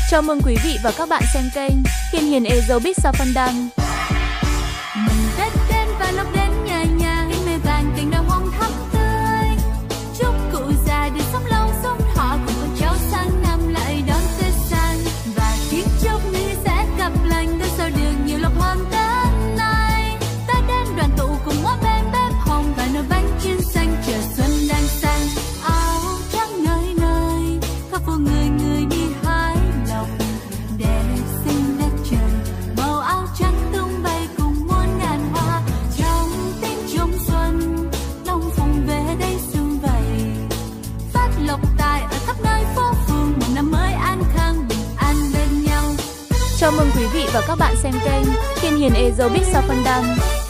Chào mừng quý vị và các bạn xem kênh Thiên Hiền Ezobit Sao Phân Đăng. Mừng Tết đến và lộc đến nhà nhà, in mây vàng cành đào hồng thắm tươi. Chúc cụ già được sống lâu sống thọ, cùng con cháu sang năm lại đón Tết sang. Và kính chúc người sẽ gặp lành, đón sau đường nhiều lộc hơn Tết này. Tết đến đoàn tụ cùng ngõ bên bếp hồng, và nồi bánh chiên xanh chờ xuân đang sang. Áo trắng nơi nơi, khắp phố người người đi hái lộc để xinh đất trời. Màu áo trắng tung bay cùng muôn ngàn hoa, trong tiếng trống xuân long phụng về đây sum vầy. Phát lộc tài ở khắp nơi phố phường, một năm mới an khang bình an bên nhau. Chào mừng quý vị và các bạn xem kênh Thiên Hiền Ezobit Sao Phân Đăng.